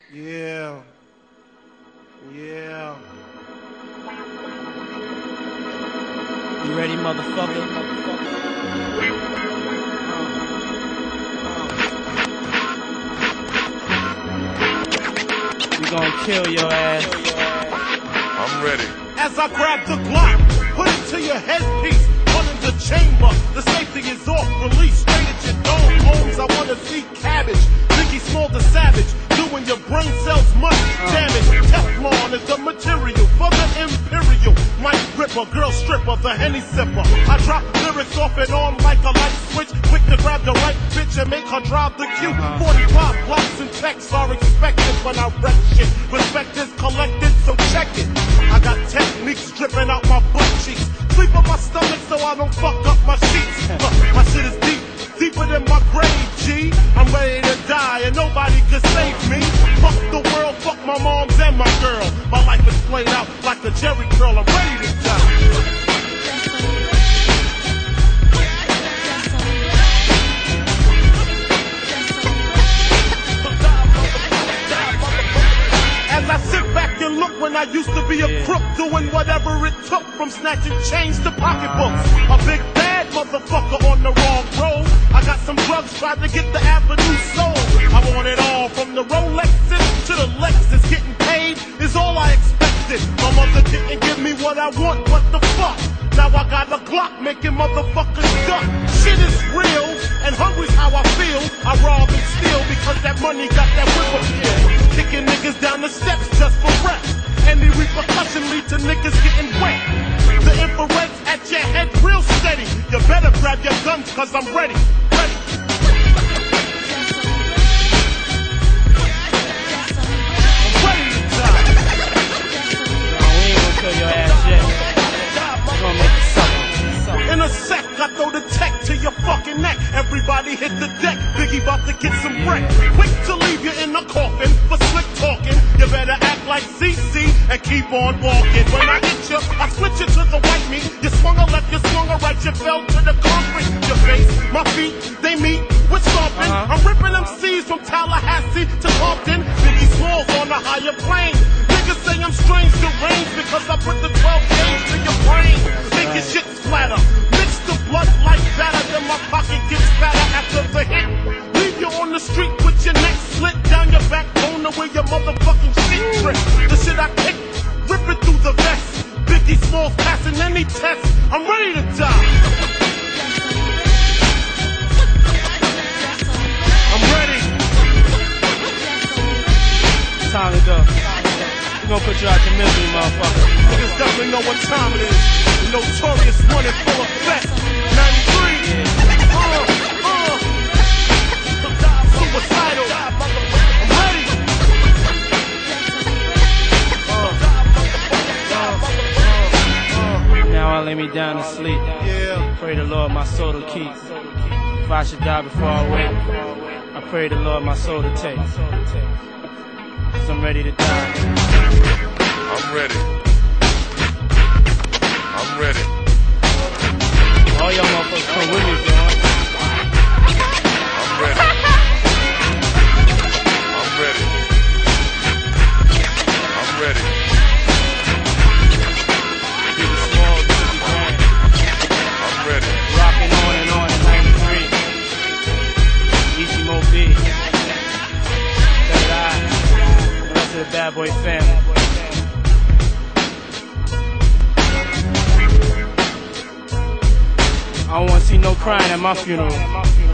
Yeah. Yeah. You ready, motherfucker? We gonna kill your ass. I'm ready. As I grab the Glock, put it to your headpiece, run in the chamber. The safety is off, release straight at your dome. Homes, I wanna see cabbage. Biggie Small the Savage, doing your brain cells much damage. Teflon is the material for the imperial. Mic gripper, girl stripper, the Henny sipper. I drop lyrics off and on like a light switch. Quick to grab the right bitch and make her drive the queue. 45 blocks and texts are expected when I wreck shit. Respect is collected, so check it. I got techniques dripping out my butt cheeks. Sleep on my stomach so I don't fuck up my sheets. My shit is deep, deeper than my grave, G. I'm ready to die and nobody can save me. Fuck the world, fuck my moms and my girl. My life is played out like a Jerry curl. I'm ready to die. As I sit back and look when I used to be a crook, doing whatever it took from snatching chains to pocketbooks. A big bad motherfucker on the wrong road. I got some drugs, tried to get the avenue sold. I want it all from the Rolexes to the Lexus. Getting paid is all I expected. My mother didn't give me what I want, what the fuck? Now I got a Glock making motherfuckers duck. Shit is real, and hungry's how I feel. I rob and steal because that money got that whip appeal. Kicking niggas down the steps just for rep. Any repercussion lead to niggas getting wet. The infrared's at your head real steady. You better grab your guns cause I'm ready. Ready. I'm ready to die. No, we ain't gonna kill your ass yet. We gonna make it suck. In a sec, I throw the tech to your fucking neck. Everybody hit the deck. Biggie about to get some wreck. Quick to leave you in the coffin for slick talking. You better act like CC and keep on walking. When I hit you, I switch you to the white meat. You swung a left, you swung a right, you fell to the concrete. Your face, my feet, they meet with stomping. I'm ripping them C's from Tallahassee to Compton. Biggie Smalls on the higher plane. Niggas say I'm strange, deranged because I put the 12 gauge to your brain. Make your shit splatter. Mix the blood like batter, then my pocket gets fatter after the hit. Leave you on the street with your neck slit down your backbone to where your motherfucking shit trip. The shit I kick, rip it through the vest. Biggie Smalls passing any test. I'm ready to die. I'm ready. Time to go. We gonna put you out your misery, motherfucker. Niggas definitely know what time it is. The notorious one in full effect. 93. Suicidal. I'm ready. Now I lay me down to sleep. Yeah. Pray the Lord my soul to keep. If I should die before I wake, I pray the Lord my soul to take. Cause I'm ready to die. I'm ready. I'm ready. All y'all motherfuckers come with me, bro. I'm ready. I'm ready. I'm ready. Biggie Small, Biggie Grand. I'm ready. Rocking on and on in 93. Easy Mo B. Third Eye. The rest of the Bad Boy family. I don't want to see no crying at my funeral.